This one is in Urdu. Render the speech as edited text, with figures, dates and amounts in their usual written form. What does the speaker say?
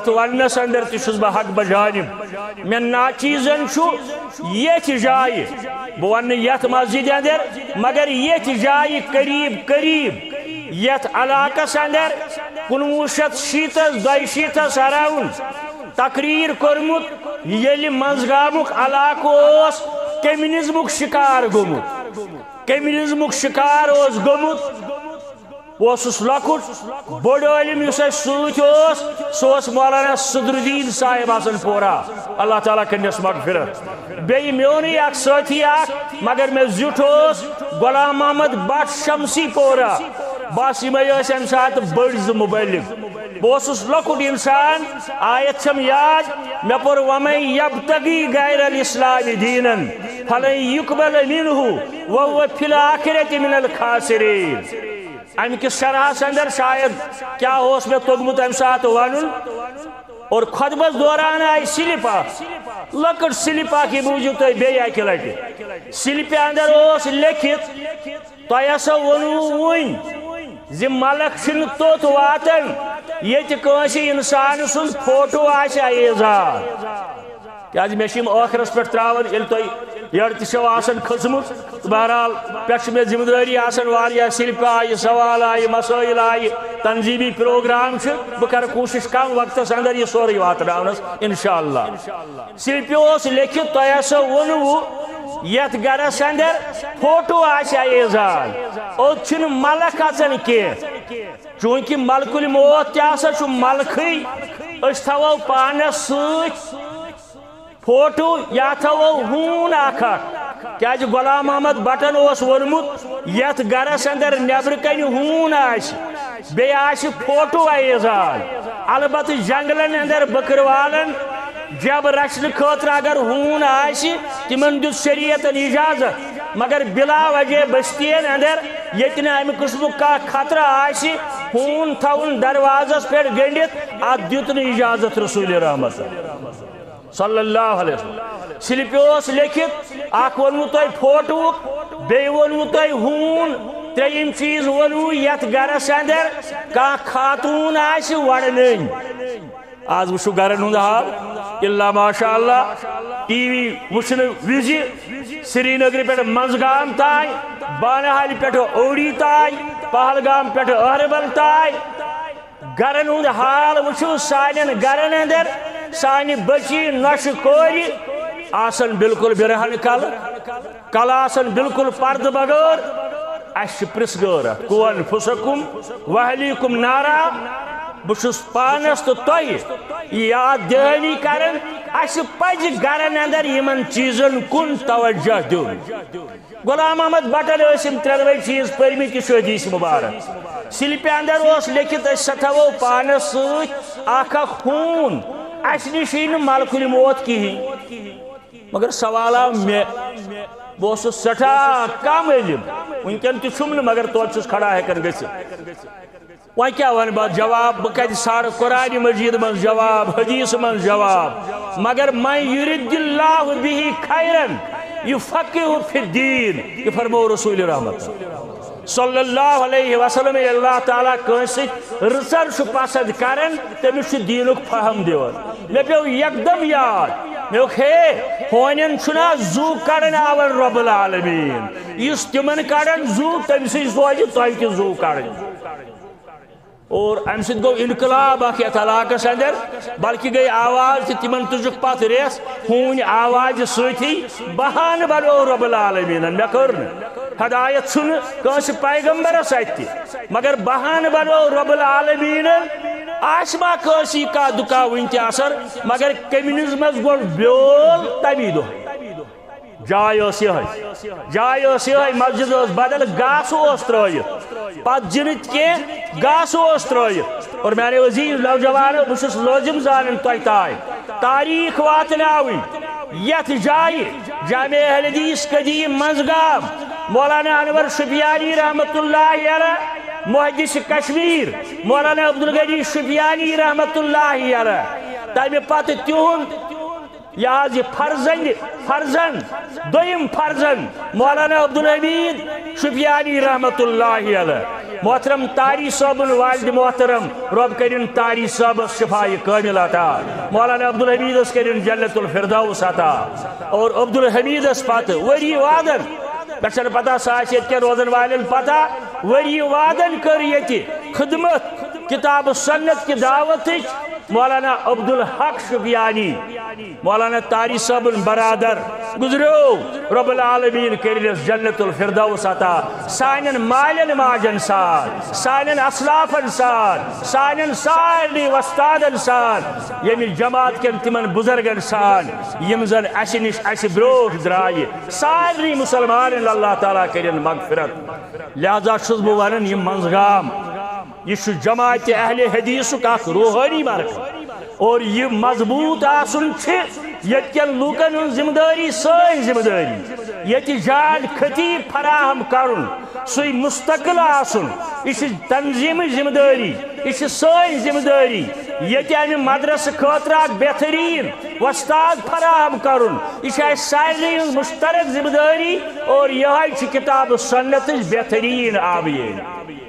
یت ونس اندر تشس بہ حق بجانب میں ناچیزن چھو یت جائے بہ ون یت مسجد اندر مگر یت جائے قریب قریب یت علاقس اندر 1960 اراؤنڈ تقریر کورمت یل منزگامک علاقہ کمیونزمک شکار گومت کمیونزمک شکار گومت وسس لکٹ بوڑ علم اس ست سہ مولانا صدر الدین صاحب حسن پورہ اللہ تعالیٰ کرنس مغفرت بیٚیہِ میونٕے اکھ سٲتھی اکھ مگر مےٚ زیُٹھ غلام محمد بٹ شمسی پورہ بس یمے ٲسۍ امہِ ساتہٕ بٔڑۍ زٕ مُبلِغ بہٕ اوسُس لۄکُٹ انسان آیت چھم یاد مےٚ پوٚر وَمَن یبتغی غیر الاسلام دیٖنن فلن یُقبل منہ وهو فی الآخرة من الخاسرین ام کس شرحس اندر شاید کیا ہوس میں توگمت ام ساتھ وانن اور خطبس دوران آئی سلپا لکڑ سلپا کی موجود تو بے آئی کلٹی سلپا اندر اوس لکھت تو ایسا ونوین زی ملک چھن توت واتن یہ تکنسی انسان سن فوٹو آشا ایزار کہ آج میں شیم آخرس پر تراون یل تو یڑ تشو آسن کھسمت بہرحال پیچھ میں ذمہ داری آسن واریاہ سلپ آئی سوال آئی مسائل آئی تنظیمی پروگرام چھ بہ کر کوشش کم وقتس اندر یہ سوری واتناونس انشاءاللہ سلپیوس لیکھت تو ایسا ونو یت گرس اندر فوٹو آشا ایزان او چھن ملک اچن کی چونکہ ملک الموت تیاسا چھ ملکھی اس تھو پانس سوچ فوٹو یا تھو ہون آکھا کیا جو غلام محمد بٹن اوس ورمت یت گرس اندر نیبر کن ہون آش بے آش فوٹو ایزان البت جنگلن اندر بکروالن جب رچن خاطر اگر ہون آش تمن دیت شریعت اجازت مگر بلا وجہ بستین اندر یتن ام قسم کا خطرہ آش ہون تھون دروازس پہ گنڈت ات دیتن اجازت رسول رحمت صلی اللہ علیہ وسلم سلپیوس لکھت اخ ونو تو فوٹو بی ونو تو ہون تریم چیز ونو یت گرس اندر کا خاتون آش وڑنن آج وشو گرن ہند حال اللہ ماشاءاللہ ٹی وی وچھن وزی سری نگر پہ منزگام تائیں بانہال پہ اوڑی تائیں پہلگام پہ اہربل تائیں گرن ہند حال وچھو سانن گرن اندر سانی بچی نش کوری آسن بالکل برہن کل آسن بالکل پرد بغیر اش پرس گورا کون فسکم وحلیکم نارا بشس پانس تو توی یاد دہنی کرن اش پج گرن اندر یمن چیزن کن توجہ دون غلام محمد بٹن اسم ترے چیز پرمت یہ حدیث مبارک سلپہ اندر اس لکھت ستو پانس ست اخ خون اس نشین ملک الموت کہیں مگر سوال آو میں بہت سٹھا کم علم ونکن تم مگر توچس کھڑا ہے کر گس وہاں کیا ون بات جواب بکت سار قرآن مجید من جواب حدیث من جواب مگر من یرد اللہ به خیرن یفقہ فی الدین یہ فرمو رسول رحمت صلی اللہ علیہ وسلم اللہ تعالیٰ کنسی رسر شو پسند کرن تمس دینک فہم دیون میں پیو یکدم یاد میں ہے ہونین چھنا زو کرن آور رب العالمین اس تمن کرن زو تمسی سوجی توہی زو کرن اور ام سید گو انقلاب اخ یتھ علاقس اندر بلکہ گئی آواز تمن تجک پت ریس ہون آواز ستی بہان بنو رب العالمین مے کر ہدایت سن کس پیغمبر ست مگر بہان بنو رب العالمین آسما کسی کا دکا ونت اثر مگر کمیونزمس گو بیول تمی دہ جائے یہ مسجد بدل گاس ترت پت جنت کی گاس ترت اور میانے عزیز نوجوانوں بس لازم زان تہ تاریخ واتناون یت جائے جامع اہل حدیث قدیم منزگام مولانا انور شفیانی رحمت اللہ علیہ محدث کشمیر مولانا عبدالغنی شفیانی رحمت اللہ علیہ تمہ پتہ تہند یہ فرزن دویم فرزن مولانا عبدالحمید شفیانی رحمت اللہ علیہ محترم تاری صاحبن والد محترم رب کرن تاری صاحب شفاء کامل عطا مولانا عبدالحمید اس کرن جنت الفردوس عطا اور عبدالحمید اس پتہ وری وادن بچن پتہ ساشیت کے روزن والن پتہ وری وادن کر یتی خدمت کتاب سنت کی دعوت مولانا عبدالحق شفیانی مولانا تاری صاحب برادر گزرو رب العالمین کرنس جنت الفردوس عطا سانن مالن ماجن سان سانن اسلافن سان سانن سارنی وستادن سان یمی جماعت کن تمن بزرگن سان یم زن اسی نش اسی بروٹ درائی سارنی مسلمان اللہ تعالیٰ کرن مغفرت لہذا چھس بہ ونان یم منزگام یہ جماعت اہل حدیث کا روحانی مرکز اور یہ مضبوط آسن یت کن لوکن ہن ذمہ داری سن ذمہ داری یت جان خطیب فراہم کرن سی مستقل آسن یہ تنظیم ذمہ داری یہ سن ذمہ داری یت امہ مدرسہ خاطر بہترین وستاد فراہم کرن یہ سارے مشترک ذمہ داری اور یہ کتاب سنت بہترین آبیین